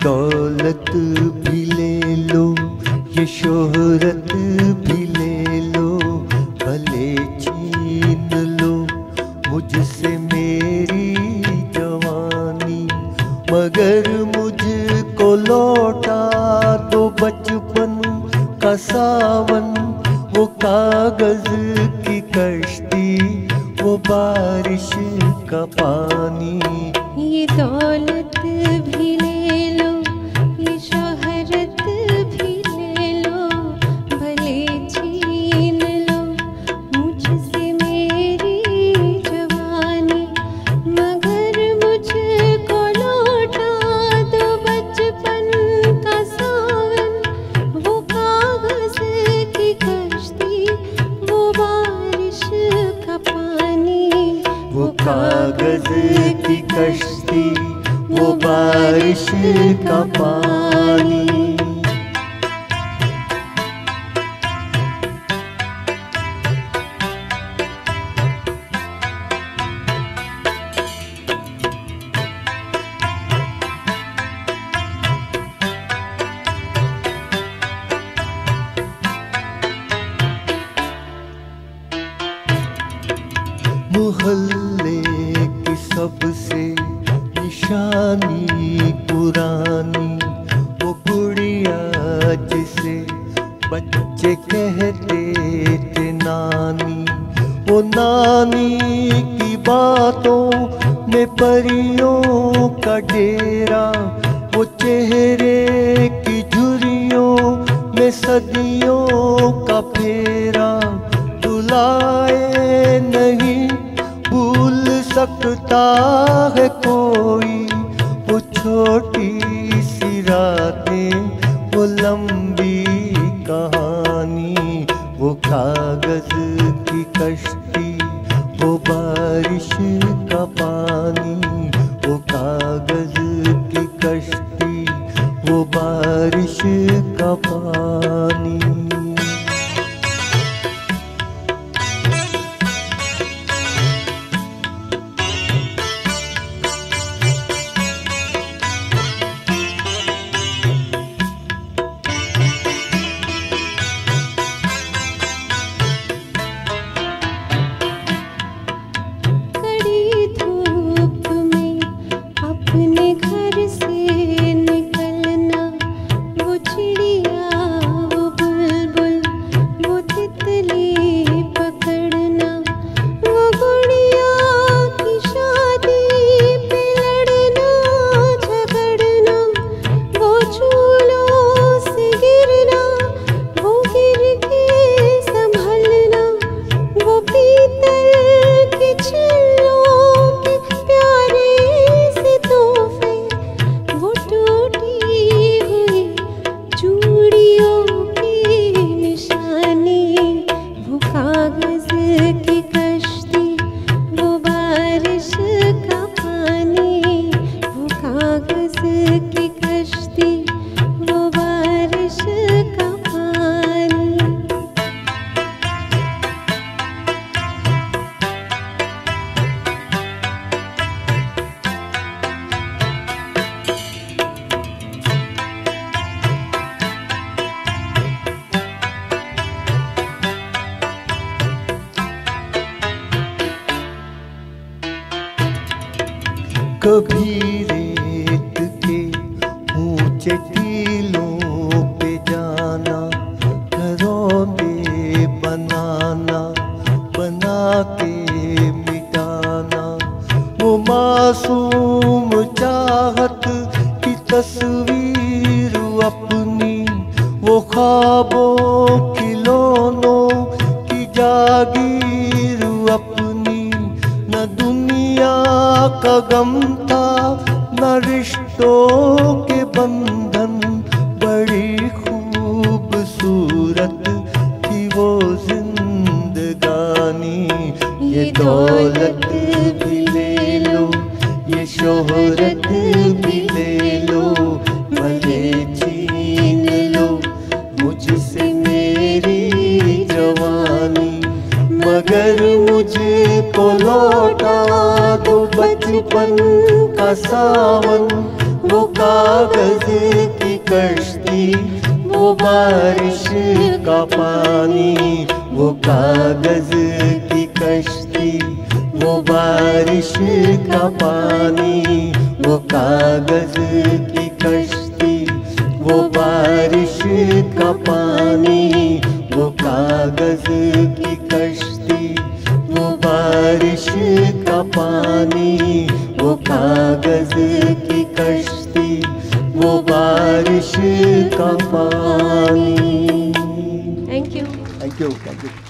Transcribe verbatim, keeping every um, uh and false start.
दौलत भी ले लो, ये शोहरत भी ले लो, भले छीन लो मुझसे मेरी जवानी, मगर मुझको लौटा दो बचपन का सावन, वो कागज की कश्ती, वो बारिश का पानी। ये दौलत भी ले लो, ये शोहरत भी ले लो, भले छीन लो मुझसे मेरी जवानी, मगर मुझको लौटा दो बचपन का सावन, वो कागज की कश्ती, वो बारिश का पानी। वो कागज की कश्ती, वो बारिश का पानी। मोहल्ले की सबसे निशानी पुरानी, वो गुड़िया जिसे बच्चे कहते थे नानी, वो नानी की बातों में परियों का डेरा, वो चेहरे की झुर्रियों में सदियों का फेरा, रुलाए नहीं भूल सकता है कोई, वो छोटी सी रातें, वो लंबी कहानी, वो कागज की कश्ती, वो बारिश का पानी, वो कागज की कश्ती, वो बारिश का पानी। कभी रेत के ऊंचे टीलों पे जाना, घरौंदे बनाना, बना के मिटाना, वो मासूम चाहत की तस्वीर अपनी, वो ख्वाबों खिलौनों की जागीर अपनी, न दुनिया का गम था न रिश्तों के बंधन, बड़ी खूबसूरत थी वो जिंदगानी। ये दौलत भी ले लो, ये शोहरत भी ले लो, भले छीन लो मुझसे मेरी जवानी, मगर मुझको लौटा दो बचपन का सावन, वो कागज की कश्ती, वो बारिश का पानी, वो कागज की कश्ती, वो बारिश का पानी, वो कागज की कश्ती, वो बारिश का पानी, वो कागज की कश्ती, वो बारिश का पानी, वो कागज की कश्ती, वो बारिश का पानी। Thank you. Thank you, thank you.